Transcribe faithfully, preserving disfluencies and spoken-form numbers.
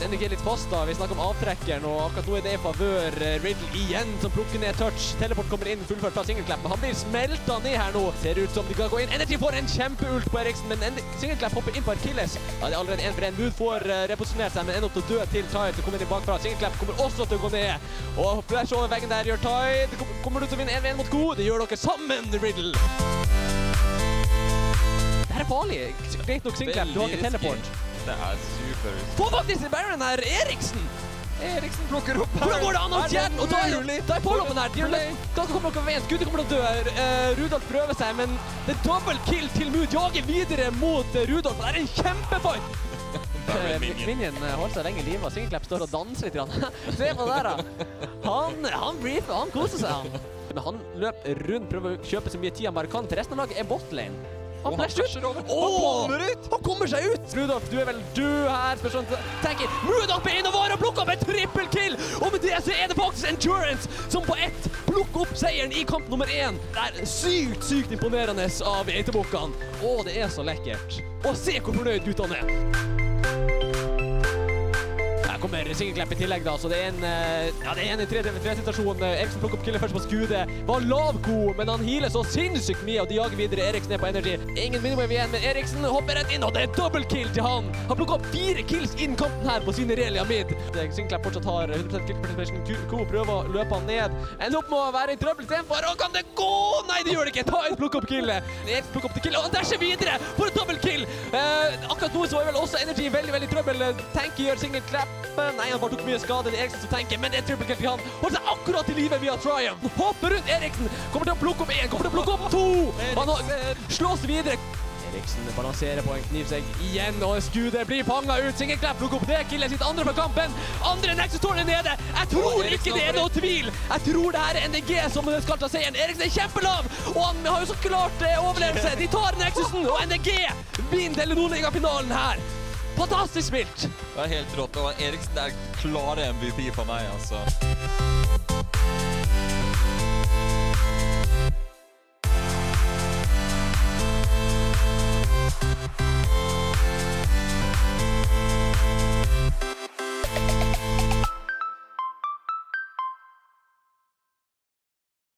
sitter N D G litt fast da. Vi snakker om avtrekkeren, og akkurat nå er det i favør Riddle igjen som plukker ned touch. Teleport kommer inn fullført fra singelklapp, men han blir smelta ned her nå. Ser ut som de kan gå inn. Energy får en kjempeult på Eriksen, men singelklapp hopper inn på Achilles. Ja, det er allerede en for en. Mood får uh, reposisjonert seg, men ender opp til å dø til Tide som kommer inn bakfra. Singelklapp kommer også til å gå ned. Og flash over veggen der gjør Tide. Kommer du til å vinne en v en mot Go? Det gjør dere sammen, Riddle. Det her er farlig. Greit nok singelklapp, du har ikke teleport. Det er super. Få faktisk Baron her, Eriksen! Eriksen plukker opp her. Hvordan går det an å tjene? Og da er, da er påloppen her. De da kommer dere ved en skudd, kommer til å dø. Uh, Rudolf prøver seg, men det er double kill til Mood. Jager videre mot uh, Rudolf. Det er en kjempefight! Minion holder seg lenge i livet, og Singelklapp står og danser litt. Se på det der da. Han, han briefer, han koser seg han. Men han løper rundt, prøver å kjøpe så mye tid han bare kan. Til resten av laget er botlane. Han flasher ut! Han kommer ut! Han kommer seg ut! Rudolf, du er vel du her? Spørsmål tenker, Rudolf er inne og var og plukker opp en trippel kill! Og med det så er det faktisk Endurance som på ett plukker opp seieren i kamp nummer én. Det er sykt, sykt imponerende av Eitebukkene. Å, det er så lekkert. Og se hvor fornøyd guttene er. Her kommer singelklapp i tillegg da, så det er en, ja, det er en i tre-situasjon. Eriksen plukker opp killen først på skudet. Var lavgod, men han healer så sinnssykt mye, og de jager videre Eriksen ned på energy. Ingen minimum igjen, men Eriksen hopper rett inn, og det er double kill til han. Han plukker opp fire kills innen kampen her på sine Relia mid. Singelklapp fortsatt har hundre prosent kill participation. Ko prøver å løpe han ned. Ender opp med å være i trøbbel istedenfor, og kan det gå? Nei, det gjør det ikke. Ta en plukk opp killet. Eriksen plukker opp til kill, og han dasher videre for et double kill. Uh, akkurat nå så er vel også energy veldig, veldig trøbbel. Tanky gjør singelklapp. Nei, han bare tok mye skade, det er Eriksen som tenker, men det er triple kill til han. Holder seg akkurat til livet via Triumph. Hopper rundt Eriksen, kommer til å plukke opp en, kommer til å plukke opp to. Han slås videre. Eriksen balanserer på en knivsegg igjen, og skudet blir panget ut. Singelklapp plukker opp det, killet sitt andre fra kampen. Andre Nexus-tårnet nede. Jeg tror ikke det er noe tvil. Jeg tror det her er N D G som skal ta seieren. Eriksen er kjempelav, og han har jo så klart overlevelse. De tar Nexusen, og N D G vinner Telenor-liga-finalen her. Fantastisk spilt! Det er helt rått, og Eriksen er klare M V P for meg, altså.